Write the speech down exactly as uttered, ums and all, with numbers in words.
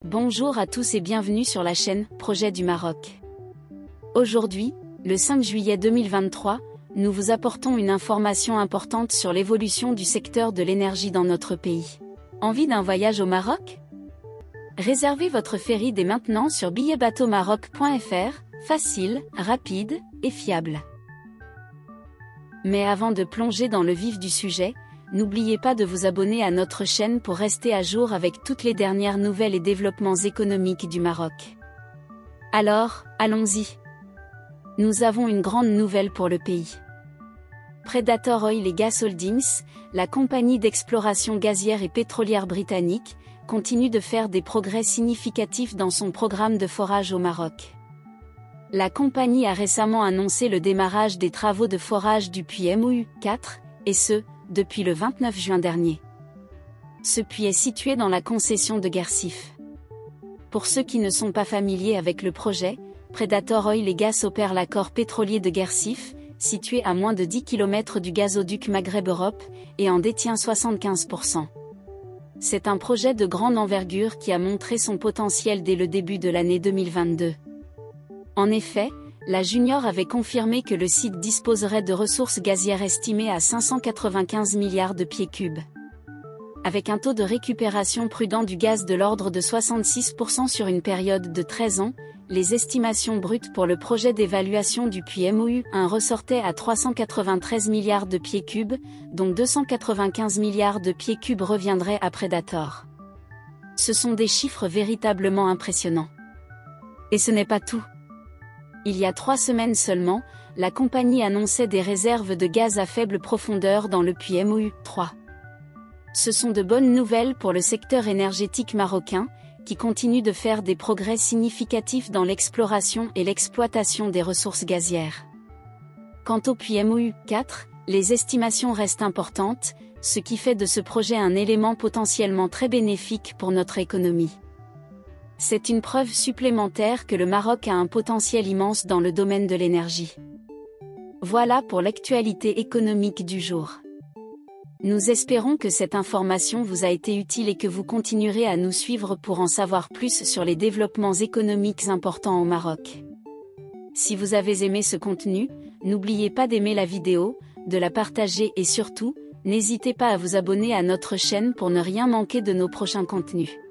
Bonjour à tous et bienvenue sur la chaîne Projet du Maroc. Aujourd'hui, le cinq juillet deux mille vingt-trois, nous vous apportons une information importante sur l'évolution du secteur de l'énergie dans notre pays. Envie d'un voyage au Maroc? Réservez votre ferry dès maintenant sur billet bateau maroc point f r, facile, rapide et fiable. Mais avant de plonger dans le vif du sujet, n'oubliez pas de vous abonner à notre chaîne pour rester à jour avec toutes les dernières nouvelles et développements économiques du Maroc. Alors, allons-y. Nous avons une grande nouvelle pour le pays. Predator Oil et Gas Holdings, la compagnie d'exploration gazière et pétrolière britannique, continue de faire des progrès significatifs dans son programme de forage au Maroc. La compagnie a récemment annoncé le démarrage des travaux de forage du puits M O U quatre, et ce, depuis le vingt-neuf juin dernier. Ce puits est situé dans la concession de Guersif. Pour ceux qui ne sont pas familiers avec le projet, Predator Oil et Gas opère l'accord pétrolier de Guersif, situé à moins de dix kilomètres du gazoduc Maghreb-Europe, et en détient soixante-quinze pour cent. C'est un projet de grande envergure qui a montré son potentiel dès le début de l'année deux mille vingt-deux. En effet, la Junior avait confirmé que le site disposerait de ressources gazières estimées à cinq cent quatre-vingt-quinze milliards de pieds cubes. Avec un taux de récupération prudent du gaz de l'ordre de soixante-six pour cent sur une période de treize ans, les estimations brutes pour le projet d'évaluation du puits M O U un ressortaient à trois cent quatre-vingt-treize milliards de pieds cubes, dont deux cent quatre-vingt-quinze milliards de pieds cubes reviendraient à Predator. Ce sont des chiffres véritablement impressionnants. Et ce n'est pas tout. Il y a trois semaines seulement, la compagnie annonçait des réserves de gaz à faible profondeur dans le puits M O U trois. Ce sont de bonnes nouvelles pour le secteur énergétique marocain, qui continue de faire des progrès significatifs dans l'exploration et l'exploitation des ressources gazières. Quant au puits M O U quatre, les estimations restent importantes, ce qui fait de ce projet un élément potentiellement très bénéfique pour notre économie. C'est une preuve supplémentaire que le Maroc a un potentiel immense dans le domaine de l'énergie. Voilà pour l'actualité économique du jour. Nous espérons que cette information vous a été utile et que vous continuerez à nous suivre pour en savoir plus sur les développements économiques importants au Maroc. Si vous avez aimé ce contenu, n'oubliez pas d'aimer la vidéo, de la partager et surtout, n'hésitez pas à vous abonner à notre chaîne pour ne rien manquer de nos prochains contenus.